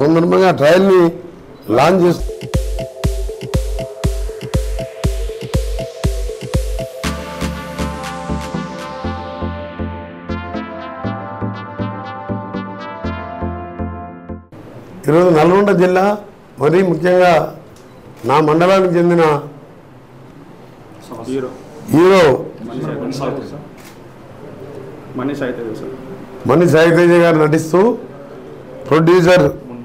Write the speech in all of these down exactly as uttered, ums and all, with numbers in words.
సందర్భంగా ట్రయల్ని లాంచ్ చేస్తూ ఈరోజు నల్గొండ జిల్లా మరీ ముఖ్యంగా నా మండలానికి చెందిన హీరో మణి సాయి తేజ గారు నటిస్తూ ప్రొడ్యూసర్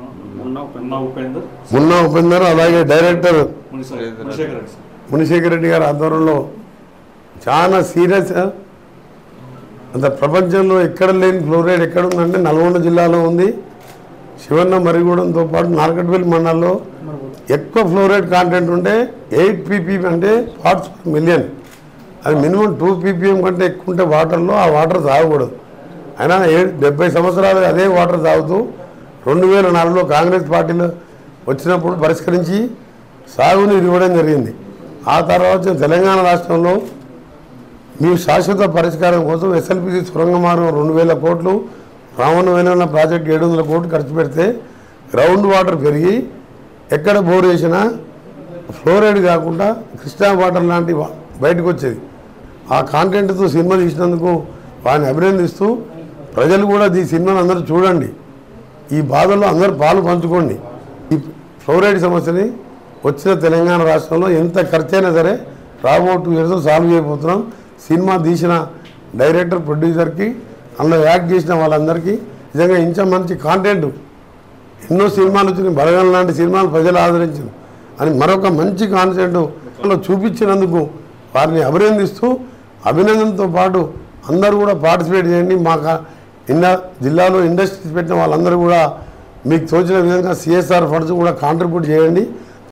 మున్నా ఉపేందర్ అలాగే డైరెక్టర్ మునిశేఖర్ రెడ్డి గారి ఆధ్వర్యంలో చాలా సీరియస్ అంత ప్రపంచంలో ఎక్కడ లేని ఫ్లోరైడ్ ఎక్కడ ఉందంటే నల్గొండ జిల్లాలో ఉంది. శివన్న మరిగూడెంతో పాటు నార్కట్పల్లి మండలంలో ఎక్కువ ఫ్లోరైడ్ కాంటెంట్ ఉంటే ఎయిట్ పీపీఎం అంటే పార్ట్స్ పర్ మిలియన్. అది మినిమం టూ పీపీఎం కంటే ఎక్కువ ఉంటే వాటర్లో ఆ వాటర్ తాగకూడదు. అయినా ఏ డెబ్బై సంవత్సరాలు అదే వాటర్ తాగుతూ రెండు వేల నాలుగులో కాంగ్రెస్ పార్టీలో వచ్చినప్పుడు పరిష్కరించి సాగునీరు ఇవ్వడం జరిగింది. ఆ తర్వాత తెలంగాణ రాష్ట్రంలో మీ శాశ్వత పరిష్కారం కోసం ఎస్ఎల్పిసి సొరంగ మార్గం రెండు వేల కోట్లు రావణ వేలన్న ప్రాజెక్ట్ ఏడు వందల కోట్లు ఖర్చు పెడితే గ్రౌండ్ వాటర్ పెరిగి ఎక్కడ బోర్ వేసినా ఫ్లోరైడ్ కాకుండా కృష్ణా వాటర్ లాంటి బయటకు వచ్చేది. ఆ కాంటెంట్తో సినిమా తీసినందుకు వారిని అభినందిస్తూ ప్రజలు కూడా ఈ సినిమాను అందరూ చూడండి, ఈ బాధల్లో అందరూ పాలు పంచుకోండి. ఈ ఫ్లోరైడ్ సమస్యని వచ్చిన తెలంగాణ రాష్ట్రంలో ఎంత ఖర్చైనా సరే రాబో టూ ఇయర్స్ సాల్వ్ చేయబోతున్నాం. సినిమా తీసిన డైరెక్టర్ ప్రొడ్యూసర్కి అందులో యాక్ట్ చేసిన వాళ్ళందరికీ నిజంగా ఇంత మంచి కాంటెంట్ ఎన్నో సినిమాలు వచ్చినాయి, బలగం లాంటి సినిమాలు ప్రజలు ఆదరించింది అని మరొక మంచి కాన్సెప్ట్ చూపించినందుకు వారిని అభినందిస్తూ అభినందనతో పాటు అందరూ కూడా పార్టిసిపేట్ చేయండి. మా ఇన్న జిల్లాలో ఇండస్ట్రీస్ పెట్టిన వాళ్ళందరూ కూడా మీకు తోచిన విధంగా సిఎస్ఆర్ ఫండ్స్ కూడా కాంట్రిబ్యూట్ చేయండి.